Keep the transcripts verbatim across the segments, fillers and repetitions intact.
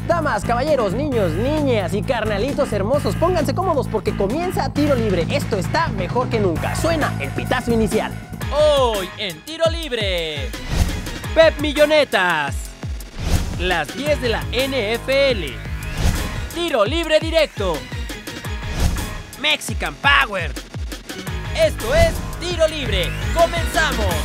Damas, caballeros, niños, niñas y carnalitos hermosos, pónganse cómodos porque comienza Tiro Libre. Esto está mejor que nunca. Suena el pitazo inicial. Hoy en Tiro Libre, Pep Millonetas, las diez de la N F L, Tiro Libre Directo, Mexican Power. Esto es Tiro Libre. ¡Comenzamos!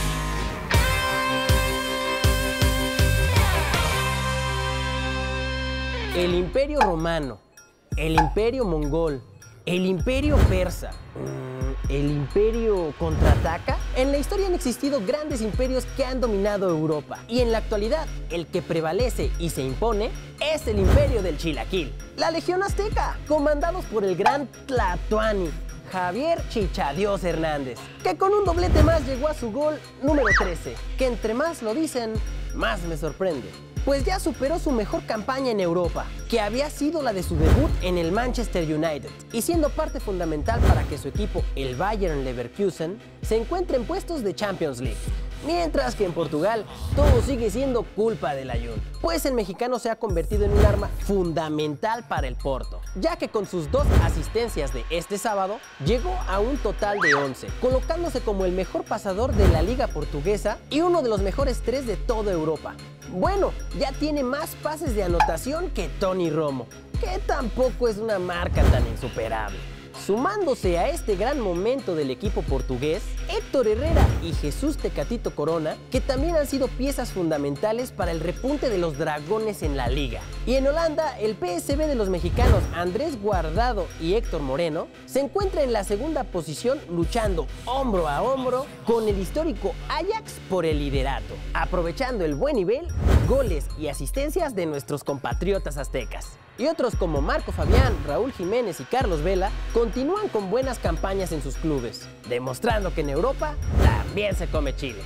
El Imperio Romano, el Imperio Mongol, el Imperio Persa, el Imperio Contraataca. En la historia han existido grandes imperios que han dominado Europa. Y en la actualidad, el que prevalece y se impone es el Imperio del Chilaquil. La Legión Azteca, comandados por el gran Tlatoani, Javier Chichadios Hernández, que con un doblete más llegó a su gol número trece, que entre más lo dicen, más me sorprende. Pues ya superó su mejor campaña en Europa, que había sido la de su debut en el Manchester United, y siendo parte fundamental para que su equipo, el Bayern Leverkusen, se encuentre en puestos de Champions League. Mientras que en Portugal, todo sigue siendo culpa del Ayun, pues el mexicano se ha convertido en un arma fundamental para el Porto, ya que con sus dos asistencias de este sábado, llegó a un total de once, colocándose como el mejor pasador de la liga portuguesa y uno de los mejores tres de toda Europa. Bueno, ya tiene más pases de anotación que Tony Romo, que tampoco es una marca tan insuperable. Sumándose a este gran momento del equipo portugués, Héctor Herrera y Jesús Tecatito Corona, que también han sido piezas fundamentales para el repunte de los dragones en la liga. Y en Holanda, el P S V de los mexicanos Andrés Guardado y Héctor Moreno se encuentra en la segunda posición luchando hombro a hombro con el histórico Ajax por el liderato, aprovechando el buen nivel, goles y asistencias de nuestros compatriotas aztecas. Y otros como Marco Fabián, Raúl Jiménez y Carlos Vela continúan con buenas campañas en sus clubes, demostrando que en Europa también se come chile.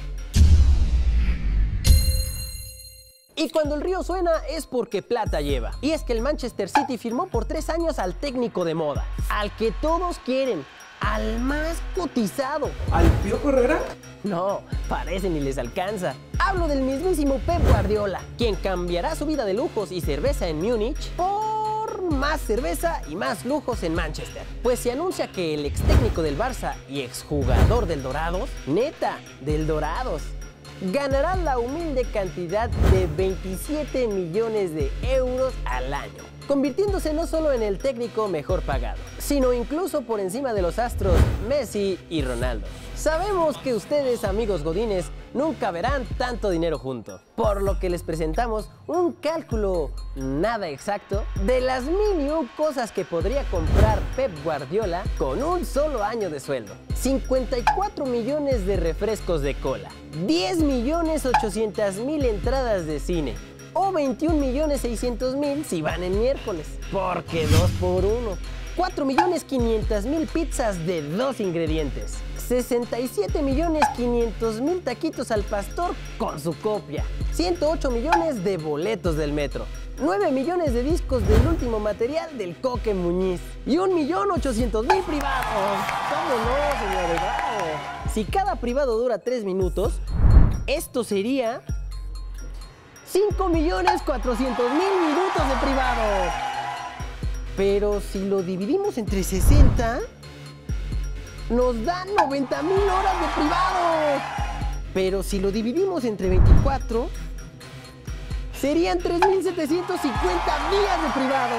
Y cuando el río suena es porque plata lleva. Y es que el Manchester City firmó por tres años al técnico de moda, al que todos quieren, al más cotizado. ¿Al Piojo Herrera? No, parece ni les alcanza. Hablo del mismísimo Pep Guardiola, quien cambiará su vida de lujos y cerveza en Múnich por más cerveza y más lujos en Manchester. Pues se anuncia que el ex técnico del Barça y exjugador del Dorados, neta, del Dorados, ganará la humilde cantidad de veintisiete millones de euros al año, convirtiéndose no solo en el técnico mejor pagado, sino incluso por encima de los astros Messi y Ronaldo. Sabemos que ustedes, amigos godines, nunca verán tanto dinero junto, por lo que les presentamos un cálculo nada exacto de las mil y un cosas que podría comprar Pep Guardiola con un solo año de sueldo. cincuenta y cuatro millones de refrescos de cola, diez millones ochocientas mil entradas de cine, o veintiún millones seiscientos mil si van en miércoles, porque dos por uno. cuatro millones quinientas mil pizzas de dos ingredientes, sesenta y siete millones quinientos mil taquitos al pastor con su copia, ciento ocho millones de boletos del metro, nueve millones de discos del último material del Coque Muñiz y un millón ochocientos mil privados. ¿Cómo no, señores? ¡Bravo! Si cada privado dura tres minutos, esto sería cinco millones cuatrocientos mil minutos de privado. Pero si lo dividimos entre sesenta, nos dan noventa mil horas de privado. Pero si lo dividimos entre veinticuatro, serían tres mil setecientos cincuenta días de privado.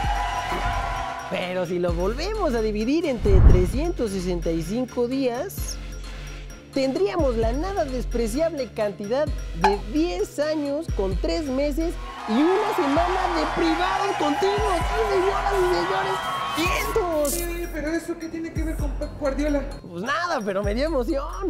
Pero si lo volvemos a dividir entre trescientos sesenta y cinco días, tendríamos la nada despreciable cantidad de diez años con tres meses y una semana de privados continuos. ¡Sí, señoras y señores! ¡Cientos! Sí, pero ¿eso qué tiene que ver con Pep Guardiola? Pues nada, pero me dio emoción.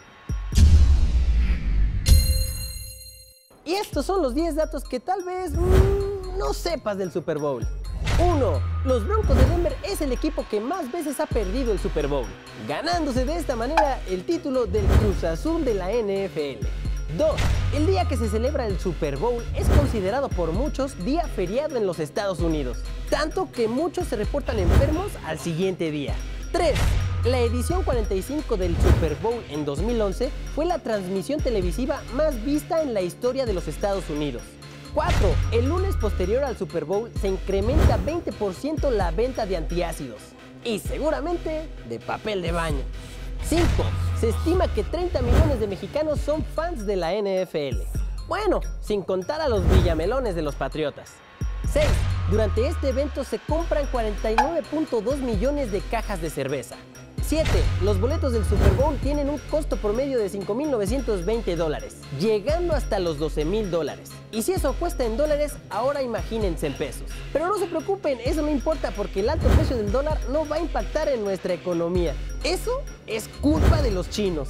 Y estos son los diez datos que tal vez mmm, no sepas del Super Bowl. uno. Los Broncos de Denver es el equipo que más veces ha perdido el Super Bowl, ganándose de esta manera el título del Cruz Azul de la N F L. dos. El día que se celebra el Super Bowl es considerado por muchos día feriado en los Estados Unidos, tanto que muchos se reportan enfermos al siguiente día. tres. La edición cuarenta y cinco del Super Bowl en dos mil once fue la transmisión televisiva más vista en la historia de los Estados Unidos. cuatro. El lunes posterior al Super Bowl se incrementa veinte por ciento la venta de antiácidos y seguramente de papel de baño. cinco. Se estima que treinta millones de mexicanos son fans de la N F L. Bueno, sin contar a los villamelones de los Patriotas. seis. Durante este evento se compran cuarenta y nueve punto dos millones de cajas de cerveza. siete. Los boletos del Super Bowl tienen un costo promedio de cinco mil novecientos veinte dólares, llegando hasta los doce mil dólares. Y si eso cuesta en dólares, ahora imagínense en pesos. Pero no se preocupen, eso no importa porque el alto precio del dólar no va a impactar en nuestra economía. Eso es culpa de los chinos.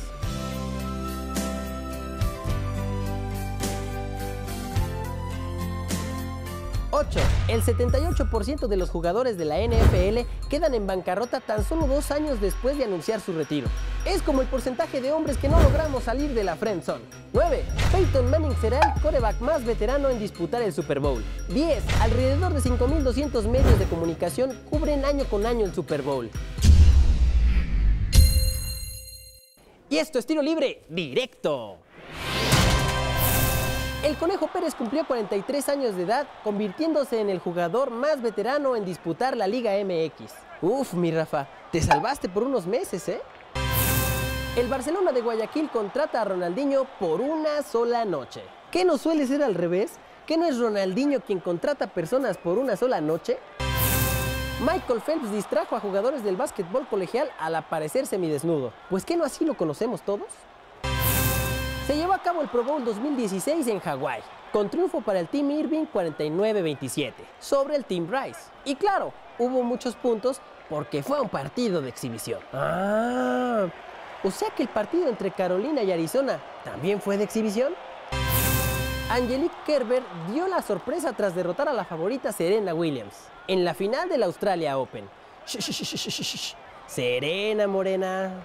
ocho. El setenta y ocho por ciento de los jugadores de la N F L quedan en bancarrota tan solo dos años después de anunciar su retiro. Es como el porcentaje de hombres que no logramos salir de la friend zone. nueve. Peyton Manning será el quarterback más veterano en disputar el Super Bowl. diez. Alrededor de cinco mil doscientos medios de comunicación cubren año con año el Super Bowl. Y esto es Tiro Libre Directo. El Conejo Pérez cumplió cuarenta y tres años de edad, convirtiéndose en el jugador más veterano en disputar la Liga M X. Uf, mi Rafa, te salvaste por unos meses, ¿eh? El Barcelona de Guayaquil contrata a Ronaldinho por una sola noche. ¿Qué no suele ser al revés? ¿Qué no es Ronaldinho quien contrata personas por una sola noche? Michael Phelps distrajo a jugadores del básquetbol colegial al aparecer semidesnudo. ¿Pues qué no así lo conocemos todos? Se llevó a cabo el Pro Bowl dos mil dieciséis en Hawái, con triunfo para el Team Irving cuarenta y nueve a veintisiete sobre el Team Rice. Y claro, hubo muchos puntos porque fue un partido de exhibición. Ah, o sea que el partido entre Carolina y Arizona también fue de exhibición. Angelique Kerber dio la sorpresa tras derrotar a la favorita Serena Williams en la final del Australia Open. Shh, shh, shh, shh, shh, shh. Serena, morena.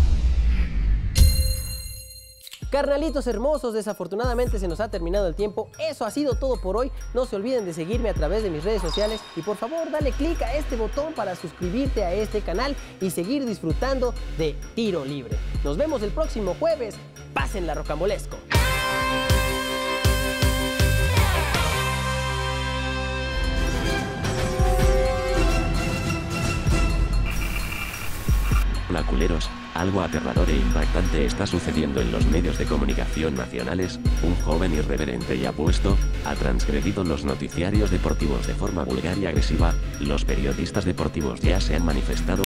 Carnalitos hermosos, desafortunadamente se nos ha terminado el tiempo. Eso ha sido todo por hoy. No se olviden de seguirme a través de mis redes sociales y por favor dale click a este botón para suscribirte a este canal y seguir disfrutando de Tiro Libre. Nos vemos el próximo jueves. Pásenla rocambolesco. Hola culeros, algo aterrador e impactante está sucediendo en los medios de comunicación nacionales. Un joven irreverente y apuesto ha transgredido los noticiarios deportivos de forma vulgar y agresiva. Los periodistas deportivos ya se han manifestado